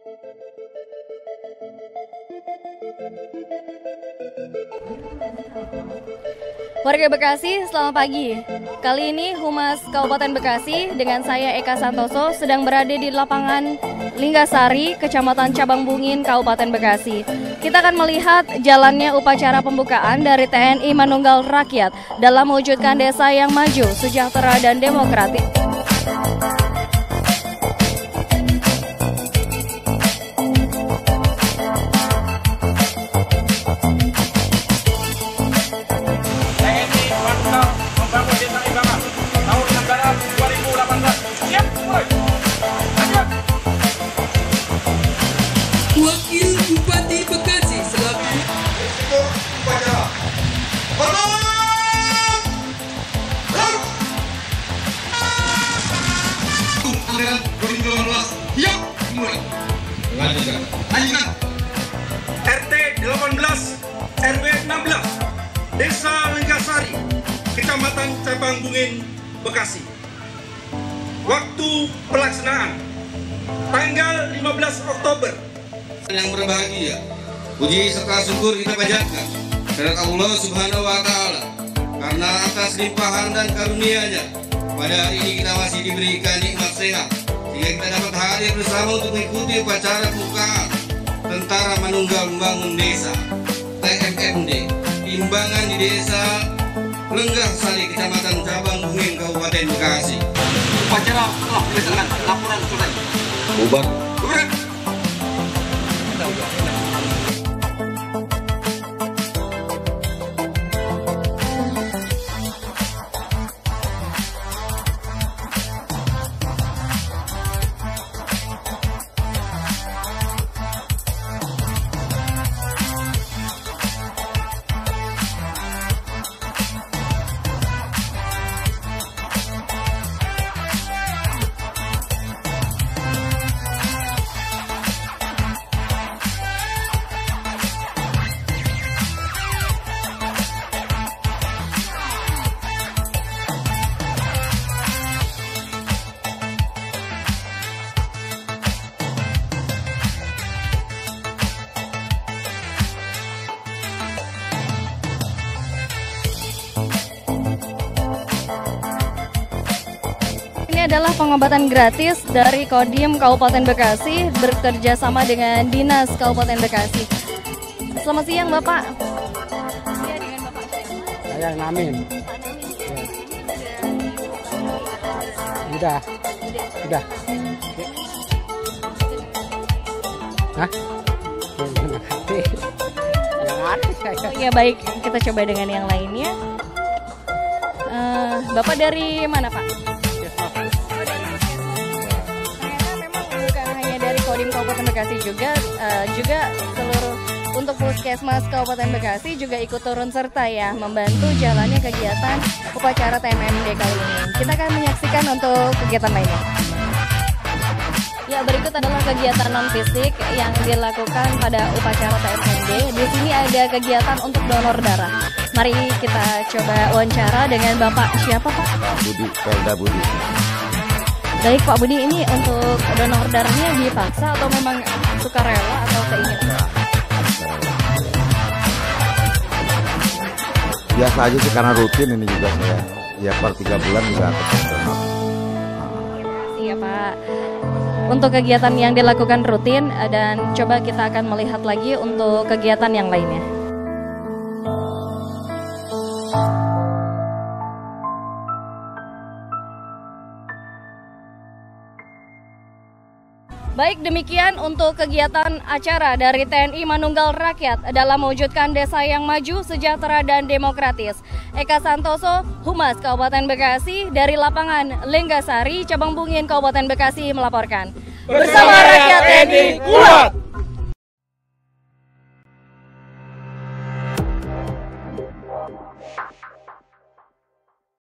Warga Bekasi, selamat pagi. Kali ini Humas Kabupaten Bekasi dengan saya Eka Santoso sedang berada di lapangan Linggasari, Kecamatan Cabang Bungin, Kabupaten Bekasi. Kita akan melihat jalannya upacara pembukaan dari TNI Manunggal Rakyat dalam mewujudkan desa yang maju, sejahtera, dan demokratis. Wakil Bupati Bekasi selaku upacara. Anggaran 2018 siap mulai. Lanjutkan. RT 18 RW 16 Desa Linggasari, Kecamatan Cabang Bungin, Bekasi. Waktu pelaksanaan tanggal 15 Oktober. Yang berbahagia, puji serta syukur kita panjatkan kepada Allah Subhanahu wa Ta'ala, karena atas limpahan dan karunia-Nya pada hari ini kita masih diberikan nikmat sehat, sehingga kita dapat hadir bersama untuk mengikuti upacara pembukaan Tentara Manunggal Membangun Desa TMMD Timbangan di Desa Linggasari, Kecamatan Cabang Bungin, Kabupaten Bekasi. Upacara telah dilaksanakan. Laporan selesai. Bubar. Ini adalah pengobatan gratis dari Kodim Kabupaten Bekasi bekerja sama dengan Dinas Kabupaten Bekasi. Selamat siang, Bapak. Iya, dengan Bapak siapa? Saya Namin. Udah. Hah? Ya baik, kita coba dengan yang lainnya. Bapak dari mana, Pak? Dari Kodim Kabupaten Bekasi juga seluruh untuk Puskesmas Kabupaten Bekasi juga ikut turun serta ya membantu jalannya kegiatan upacara TMMD kali ini. Kita akan menyaksikan untuk kegiatan lainnya. Ya, berikut adalah kegiatan non fisik yang dilakukan pada upacara TMMD. Di sini ada kegiatan untuk donor darah. Mari kita coba wawancara dengan Bapak siapa, Pak? Budi, Pelda Budi. Baik Pak Budi, ini untuk donor darahnya dipaksa atau memang sukarela atau keinginan? Biasa aja sih karena rutin ini juga saya. Ya per 3 bulan juga akan donor. Iya Pak. Untuk kegiatan yang dilakukan rutin dan coba kita akan melihat lagi untuk kegiatan yang lainnya. Baik, demikian untuk kegiatan acara dari TNI Manunggal Rakyat dalam mewujudkan desa yang maju, sejahtera, dan demokratis. Eka Santoso, Humas Kabupaten Bekasi dari lapangan Linggasari, Cabang Bungin, Kabupaten Bekasi melaporkan. Bersama rakyat TNI kuat!